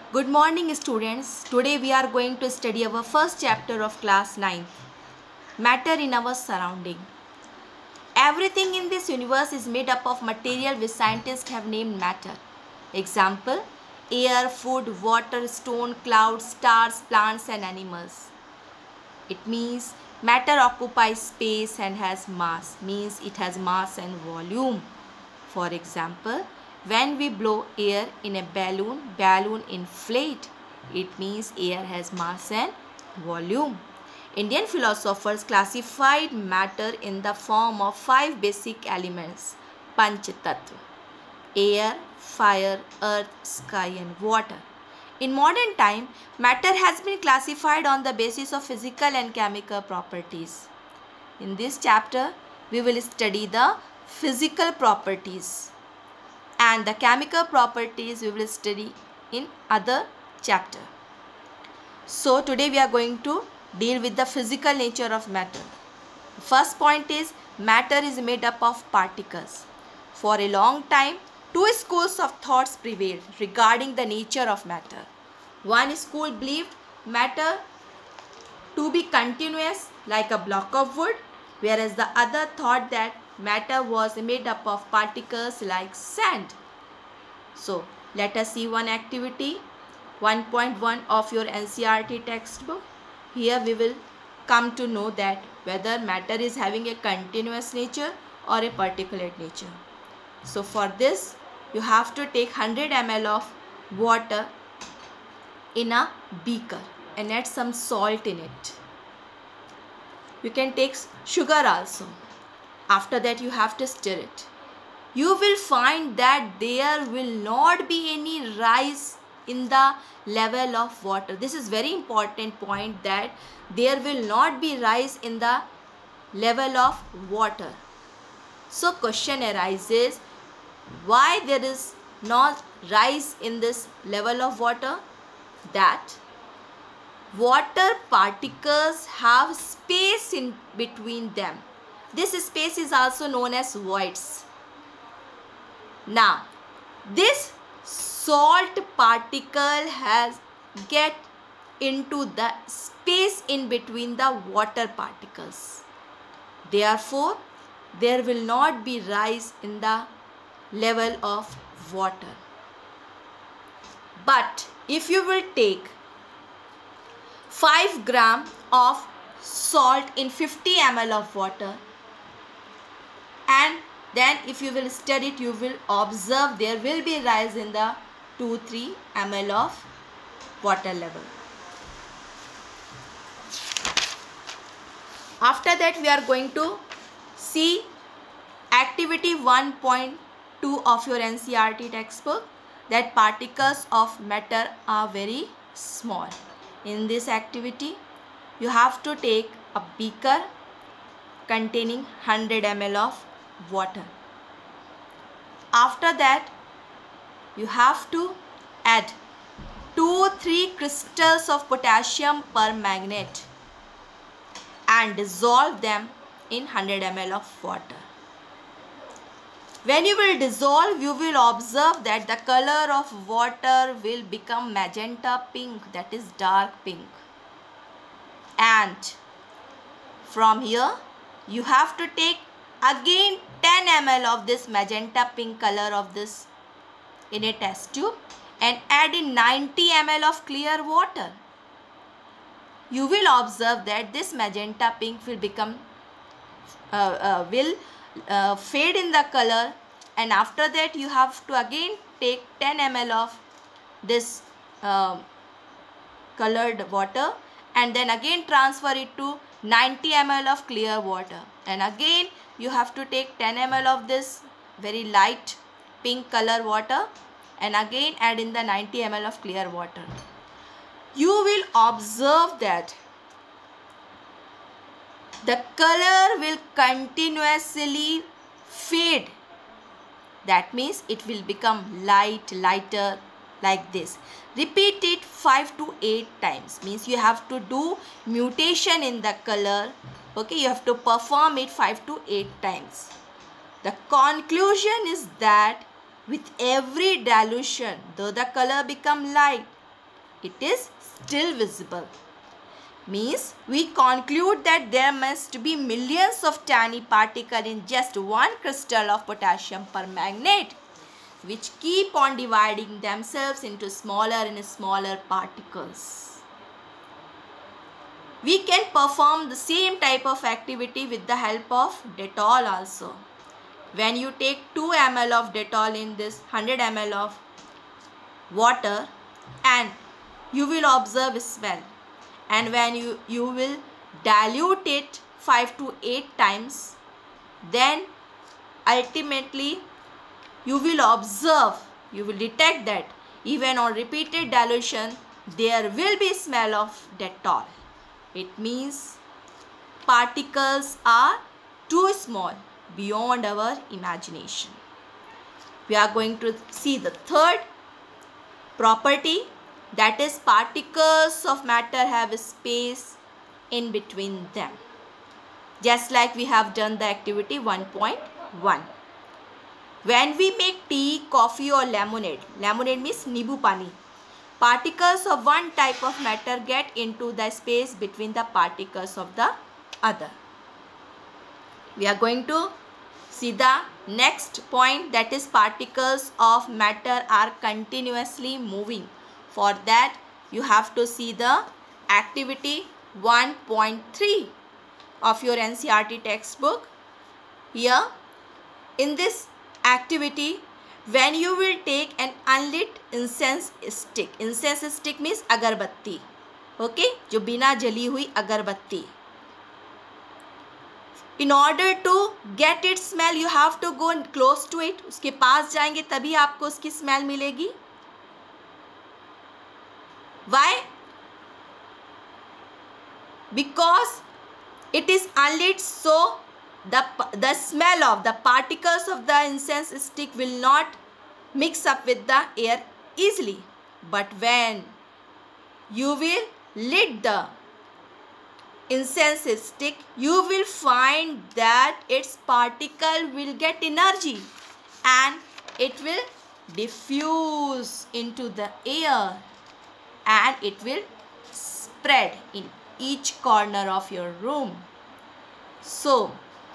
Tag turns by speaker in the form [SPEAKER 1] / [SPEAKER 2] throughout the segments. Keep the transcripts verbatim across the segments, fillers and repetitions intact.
[SPEAKER 1] Good morning students. Today we are going to study our first chapter of class ninth. Matter in our surrounding. Everything in this universe is made up of material which scientists have named matter. Example, air, food, water, stone, clouds, stars, plants and animals. It means matter occupies space and has mass. Means it has mass and volume. For example, when we blow air in a balloon, balloon inflate. It means air has mass and volume. Indian philosophers classified matter in the form of five basic elements. Panch Tattva: air, fire, earth, sky and water. In modern time, matter has been classified on the basis of physical and chemical properties. In this chapter, we will study the physical properties, and the chemical properties we will study in other chapter. So today we are going to deal with the physical nature of matter. First point is matter is made up of particles. For a long time, two schools of thoughts prevailed regarding the nature of matter. One school believed matter to be continuous like a block of wood, whereas the other thought that matter was made up of particles like sand. So, let us see one activity, one point one of your N C E R T textbook. Here we will come to know that whether matter is having a continuous nature or a particulate nature. So, for this, you have to take one hundred milliliters of water in a beaker and add some salt in it. You can take sugar also. After that, you have to stir it. You will find that there will not be any rise in the level of water. This is very important point, that there will not be rise in the level of water. So question arises, why there is not rise in this level of water? That water particles have space in between them. This space is also known as voids. Now, this salt particle has get into the space in between the water particles. Therefore, there will not be rise in the level of water. But if you will take five grams of salt in fifty milliliters of water, and then if you will stir it, you will observe there will be rise in the two to three milliliters of water level. After that, we are going to see activity one point two of your N C E R T textbook, that particles of matter are very small. In this activity, you have to take a beaker containing one hundred milliliters of water. After that, you have to add two to three crystals of potassium permanganate and dissolve them in one hundred milliliters of water. When you will dissolve, you will observe that the color of water will become magenta pink, that is dark pink. And from here, you have to take again ten milliliters of this magenta pink color of this in a test tube and add in ninety milliliters of clear water. You will observe that this magenta pink will become uh, uh, will uh, fade in the color, and after that you have to again take ten milliliters of this uh, colored water and then again transfer it to ninety milliliters of clear water, and again you have to take ten milliliters of this very light pink color water and again add in the ninety milliliters of clear water. You will observe that the color will continuously fade. That means it will become light, lighter, like this. Repeat it five to eight times. Means you have to do mutation in the color. Okay, you have to perform it five to eight times. The conclusion is that with every dilution, though the color become light, it is still visible. Means we conclude that there must be millions of tiny particles in just one crystal of potassium permanganate, which keep on dividing themselves into smaller and smaller particles. We can perform the same type of activity with the help of Dettol also. When you take two milliliters of Dettol in this one hundred milliliters of water, and you will observe smell, and when you, you will dilute it five to eight times, then ultimately you will observe, you will detect that even on repeated dilution there will be smell of Dettol. It means particles are too small, beyond our imagination. We are going to see the third property, that is particles of matter have space in between them, just like we have done the activity one point one. When we make tea, coffee or lemonade, lemonade means nibu pani, particles of one type of matter get into the space between the particles of the other. We are going to see the next point, that is particles of matter are continuously moving. For that you have to see the activity one point three of your N C E R T textbook. Here in this activity, when you will take an unlit incense stick, incense stick means agarbatti, okay, जो बिना जली हुई अगरबत्ती. In order to get its smell, you have to go close to it. उसके पास जाएंगे तभी आपको उसकी smell मिलेगी. Why? Because it is unlit, so the, the smell of the particles of the incense stick will not mix up with the air easily. But when you will lit the incense stick, you will find that its particle will get energy and it will diffuse into the air and it will spread in each corner of your room. So,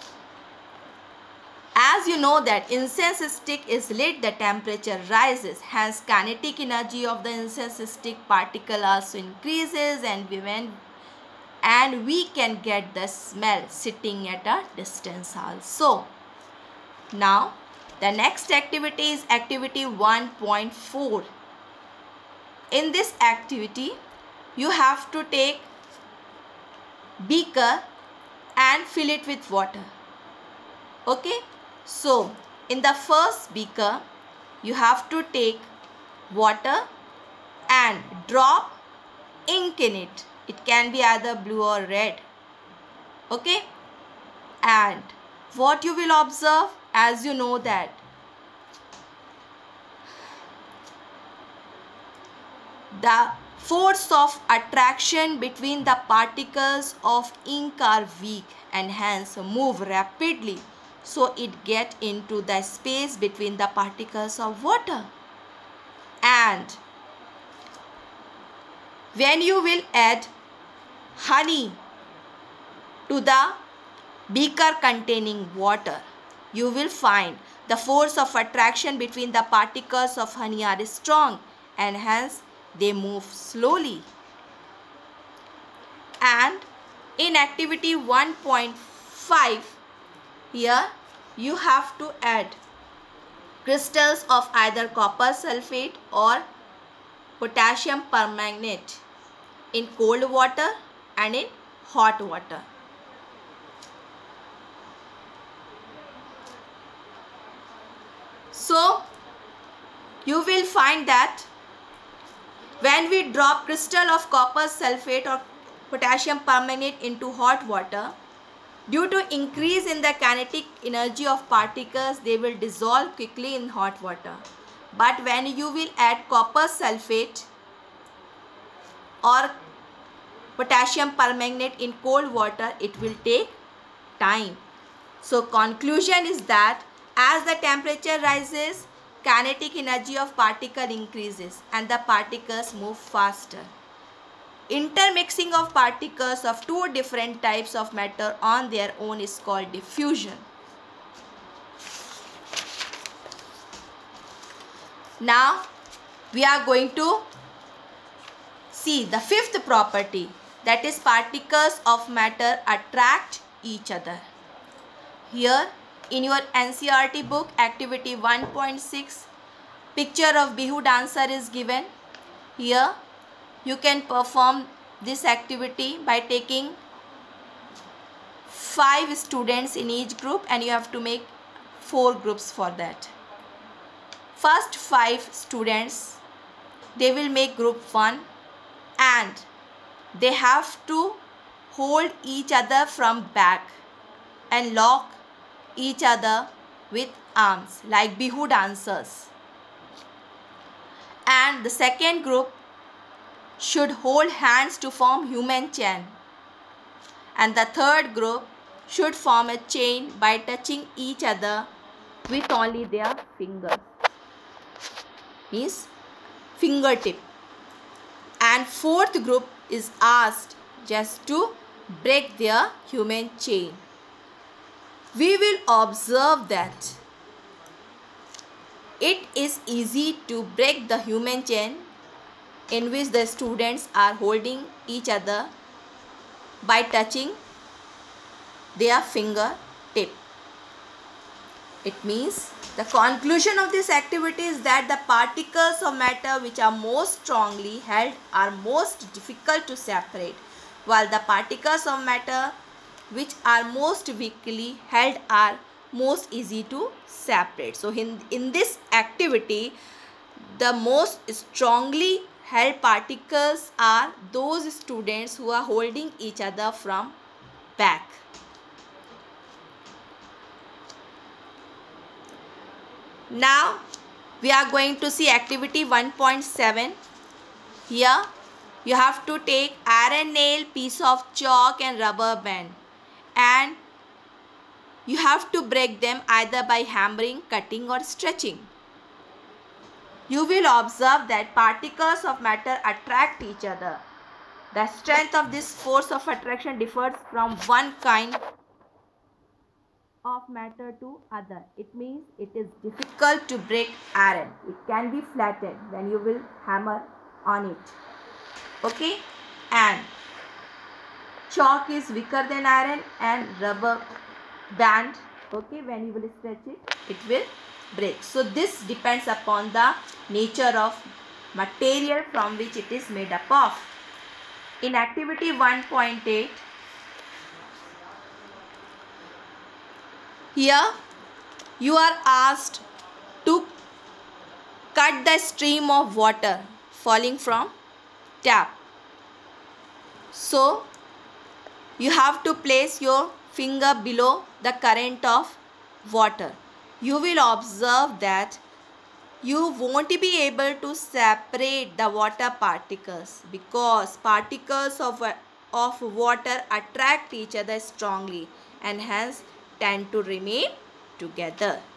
[SPEAKER 1] as you know that incense stick is lit, the temperature rises. Hence, kinetic energy of the incense stick particle also increases, and we when and we can get the smell sitting at a distance also. Now, the next activity is activity one point four. In this activity, you have to take beaker and fill it with water. Okay. So, in the first beaker, you have to take water and drop ink in it. It can be either blue or red. Okay. And what you will observe, as you know that the force of attraction between the particles of ink are weak and hence move rapidly, so it get into the space between the particles of water. And when you will add honey to the beaker containing water, you will find the force of attraction between the particles of honey are strong and hence they move slowly. And in activity one point five, here you have to add crystals of either copper sulfate or potassium permanganate in cold water and in hot water. So you will find that when we drop crystal of copper sulfate or potassium permanganate into hot water, due to increase in the kinetic energy of particles, they will dissolve quickly in hot water. But when you will add copper sulfate or potassium permanganate in cold water, it will take time. So conclusion is that as the temperature rises, kinetic energy of particle increases and the particles move faster. Intermixing of particles of two different types of matter on their own is called diffusion. Now we are going to see the fifth property, that is particles of matter attract each other. Here in your N C E R T book activity one point six, picture of Bihu dancer is given. Here you can perform this activity by taking five students in each group and you have to make four groups for that. First five students, they will make group one and they have to hold each other from back and lock each other with arms like Bihu dancers. And the second group should hold hands to form human chain. And the third group should form a chain by touching each other with only their fingers, means fingertip. And fourth group is asked just to break their human chain. We will observe that it is easy to break the human chain in which the students are holding each other by touching their fingertip. It means the conclusion of this activity is that the particles of matter which are most strongly held are most difficult to separate, while the particles of matter which are most weakly held are most easy to separate. So in, in this activity, the most strongly held particles are those students who are holding each other from back. Now we are going to see activity one point seven. Here you have to take iron nail, piece of chalk and rubber band, and you have to break them either by hammering, cutting or stretching. You will observe that particles of matter attract each other. The strength of this force of attraction differs from one kind of matter to other. It means it is difficult to break iron. It can be flattened when you will hammer on it. Okay, and chalk is weaker than iron, and rubber band, okay, when you will stretch it, it will break. So this depends upon the nature of material from which it is made up of. In activity one point eight, here you are asked to cut the stream of water falling from tap. So you have to place your finger below the current of water. You will observe that you won't be able to separate the water particles because particles of, of water attract each other strongly and hence tend to remain together.